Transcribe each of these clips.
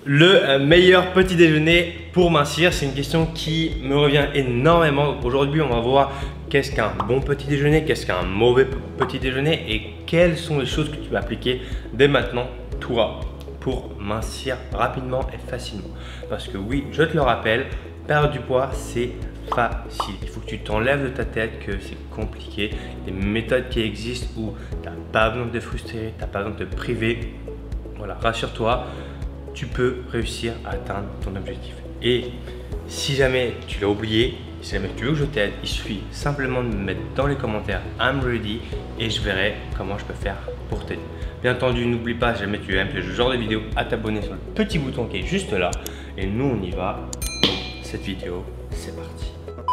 Le meilleur petit déjeuner pour mincir, c'est une question qui me revient énormément. Aujourd'hui, on va voir qu'est-ce qu'un bon petit déjeuner, qu'est-ce qu'un mauvais petit déjeuner et quelles sont les choses que tu vas appliquer dès maintenant, toi, pour mincir rapidement et facilement. Parce que oui, je te le rappelle, perdre du poids, c'est facile. Il faut que tu t'enlèves de ta tête que c'est compliqué. Des méthodes qui existent où tu n'as pas besoin de te frustrer, tu n'as pas besoin de te priver. Voilà, rassure-toi, tu peux réussir à atteindre ton objectif. Et si jamais tu l'as oublié, si jamais tu veux que je t'aide, il suffit simplement de me mettre dans les commentaires I'm ready et je verrai comment je peux faire pour t'aider. Bien entendu, n'oublie pas, si jamais tu aimes ce genre de vidéo, à t'abonner sur le petit bouton qui est juste là. Et nous, on y va. Cette vidéo, c'est parti.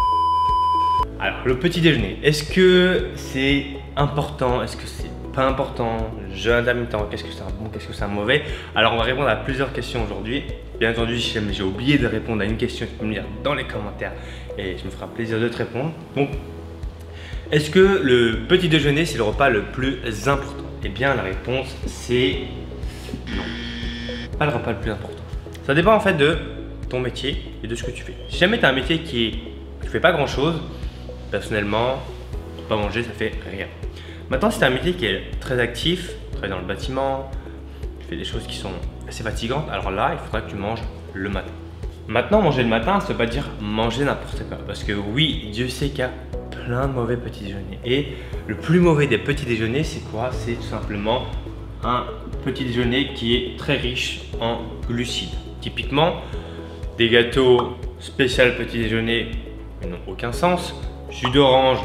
Alors, le petit déjeuner, est-ce que c'est important? Est-ce que c'est pas important? Jeûne intermittent, qu'est-ce que c'est un bon, qu'est-ce que c'est un mauvais? Alors, on va répondre à plusieurs questions aujourd'hui. Bien entendu, si jamais j'ai oublié de répondre à une question, tu peux me dire dans les commentaires et je me ferai un plaisir de te répondre. Donc, est-ce que le petit déjeuner, c'est le repas le plus important? Eh bien, la réponse, c'est non. Pas le repas le plus important. Ça dépend en fait de ton métier et de ce que tu fais. Si jamais tu as un métier qui ne fait pas grand chose, personnellement, pas manger, ça fait rien. Maintenant, si tu as un métier qui est très actif, très dans le bâtiment, tu fais des choses qui sont assez fatigantes, alors là, il faudra que tu manges le matin. Maintenant, manger le matin, ça ne veut pas dire manger n'importe quoi. Parce que oui, Dieu sait qu'il y a plein de mauvais petits déjeuners. Et le plus mauvais des petits déjeuners, c'est quoi? C'est tout simplement un petit déjeuner qui est très riche en glucides. Typiquement, des gâteaux spécial petit déjeuner n'ont aucun sens. Jus d'orange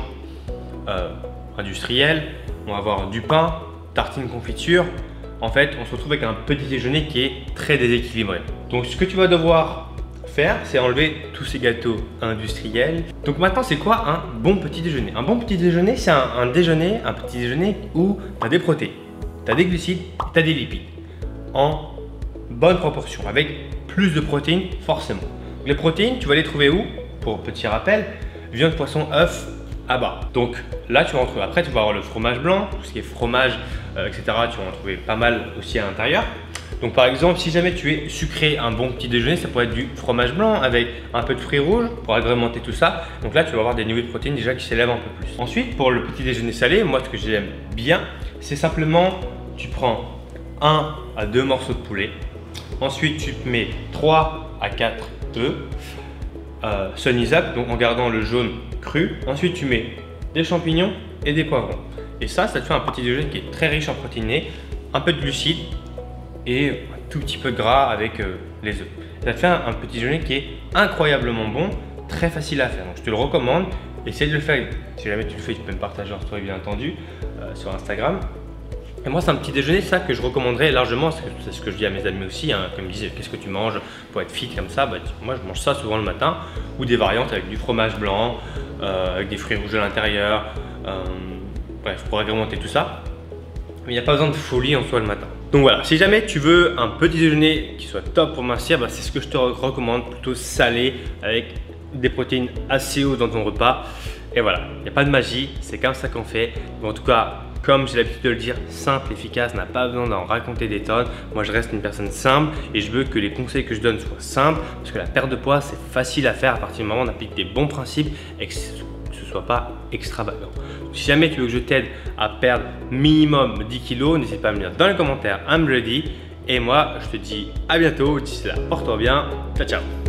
industriel, on va avoir du pain, tartine confiture. En fait, on se retrouve avec un petit déjeuner qui est très déséquilibré. Donc, ce que tu vas devoir faire, c'est enlever tous ces gâteaux industriels. Donc maintenant, c'est quoi un bon petit déjeuner? Un bon petit déjeuner, c'est un petit déjeuner où tu as des protéines, tu as des glucides, tu as des lipides en bonne proportion, avec plus de protéines forcément. Les protéines, tu vas les trouver où? Pour petit rappel, viande, poisson, œufs, à bas. Donc là, tu vas en trouver. Après, tu vas avoir le fromage blanc, tout ce qui est fromage, etc. Tu vas en trouver pas mal aussi à l'intérieur. Donc par exemple, si jamais tu es sucré, un bon petit déjeuner, ça pourrait être du fromage blanc avec un peu de fruits rouges pour agrémenter tout ça. Donc là, tu vas avoir des niveaux de protéines déjà qui s'élèvent un peu plus. Ensuite, pour le petit déjeuner salé, moi, ce que j'aime bien, c'est simplement, tu prends 1 à 2 morceaux de poulet. Ensuite, tu te mets 3 à 4 œufs. Sunny Zap, donc en gardant le jaune cru. Ensuite, tu mets des champignons et des poivrons. Et ça te fait un petit déjeuner qui est très riche en protéinés, un peu de glucides et un tout petit peu de gras avec les œufs. Ça te fait un petit déjeuner qui est incroyablement bon, très facile à faire. Donc, je te le recommande. Essaye de le faire. Si jamais tu le fais, tu peux me partager en story, bien entendu, sur Instagram. Et moi, c'est un petit déjeuner, ça, que je recommanderais largement. C'est ce que je dis à mes amis aussi, hein, comme ils disent, qu'est-ce que tu manges pour être fit comme ça? Bah, moi, je mange ça souvent le matin, ou des variantes avec du fromage blanc, avec des fruits rouges à l'intérieur, bref, pour agrémenter tout ça. Mais il n'y a pas besoin de folie en soi le matin. Donc voilà, si jamais tu veux un petit déjeuner qui soit top pour mincir, bah, c'est ce que je te recommande, plutôt salé, avec des protéines assez hautes dans ton repas. Et voilà, il n'y a pas de magie, c'est comme ça qu'on fait. Mais en tout cas, comme j'ai l'habitude de le dire, simple, efficace, n'a pas besoin d'en raconter des tonnes. Moi, je reste une personne simple et je veux que les conseils que je donne soient simples parce que la perte de poids, c'est facile à faire à partir du moment où on applique des bons principes et que ce ne soit pas extravagant. Donc, si jamais tu veux que je t'aide à perdre minimum 10 kilos, n'hésite pas à me dire dans les commentaires I'm ready. Et moi, je te dis à bientôt. D'ici là, porte-toi bien. Ciao, ciao.